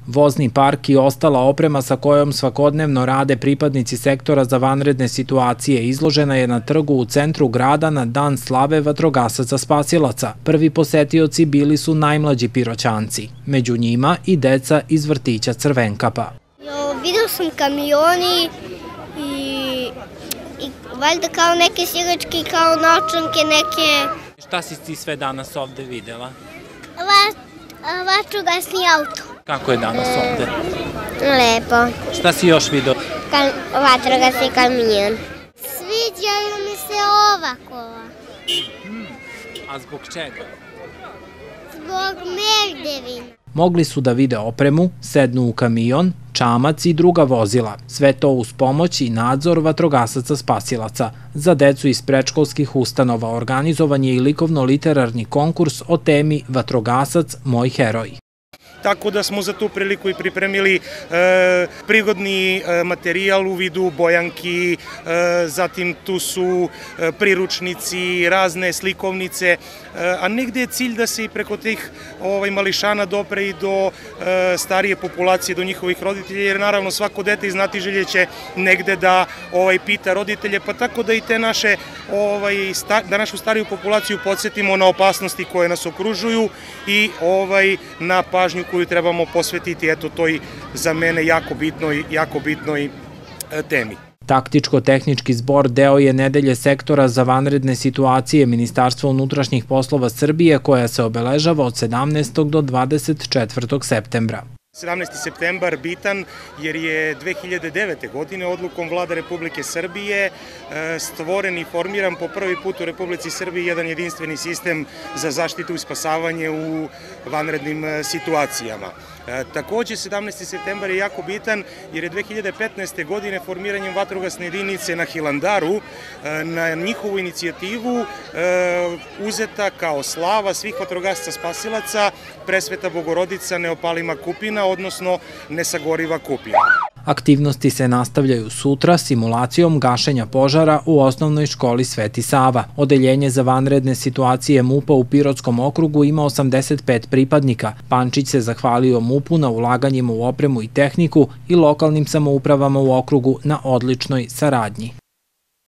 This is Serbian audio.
Vozni park i ostala oprema sa kojom svakodnevno rade pripadnici sektora za vanredne situacije izložena je na trgu u centru grada na dan slave vatrogasaca spasilaca. Prvi posetioci bili su najmlađi Piroćanci, među njima i deca iz vrtića Crvenkapa. Vidio sam kamioni i valjda kao neke sigačke, kao novčanke neke. Šta si ti sve danas ovde videla? Vatrogasni auto. Kako je danas ovde? Lepo. Šta si još vidio? Vatrogasni kamion. Sviđaju mi se ova kola. A zbog čega? Zbog merdevina. Mogli su da vide opremu, sednu u kamion, čamac i druga vozila. Sve to uz pomoć i nadzor vatrogasaca spasilaca. Za decu iz predškolskih ustanova organizovan je i likovno-literarni konkurs o temi Vatrogasac, moj heroj. Tako da smo za tu priliku i pripremili prigodni materijal u vidu bojanki, zatim tu su priručnici, razne slikovnice, a negde je cilj da se i preko tih mališana dopre i do starije populacije, do njihovih roditelja, jer naravno svako dete iz Znatiželje će negde da pita roditelje, pa tako da i te naše, da našu stariju populaciju podsjetimo na opasnosti koje nas okružuju i na pažnju koju trebamo posvetiti toj za mene jako bitnoj temi. Taktičko-tehnički zbor deo je nedelje sektora za vanredne situacije Ministarstva unutrašnjih poslova Srbije koja se obeležava od 17. do 24. septembra. 17. septembar bitan jer je 2009. godine odlukom Vlade Republike Srbije stvoren i formiran po prvi put u Republici Srbiji jedan jedinstveni sistem za zaštitu i spasavanje u vanrednim situacijama. Takođe, 17. septembar je jako bitan jer je 2015. godine formiranjem vatrogasne jedinice na Hilandaru na njihovu inicijativu uzeta kao slava svih vatrogasca spasilaca Presveta Bogorodica Neopalima Kupina, odnosno Nesagoriva Kupina. Aktivnosti se nastavljaju sutra simulacijom gašenja požara u osnovnoj školi Sveti Sava. Odeljenje za vanredne situacije MUP-a u Pirotskom okrugu ima 85 pripadnika. Pančić se zahvalio MUP-u na ulaganjima u opremu i tehniku i lokalnim samoupravama u okrugu na odličnoj saradnji.